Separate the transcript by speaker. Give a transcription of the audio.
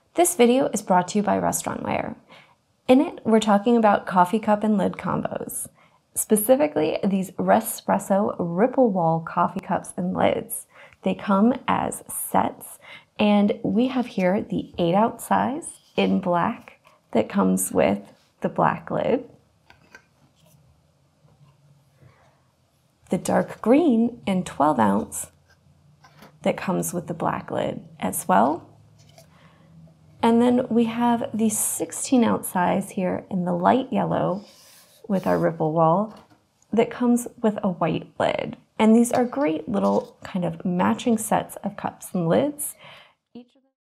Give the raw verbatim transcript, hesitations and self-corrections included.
Speaker 1: This video is brought to you by Restaurantware. In it, we're talking about coffee cup and lid combos, specifically these Restaurantware ripple wall coffee cups and lids. They come as sets, and we have here the eight ounce size in black that comes with the black lid, the dark green in twelve ounce that comes with the black lid as well. And then we have the sixteen ounce size here in the light yellow with our ripple wall that comes with a white lid. And these are great little kind of matching sets of cups and lids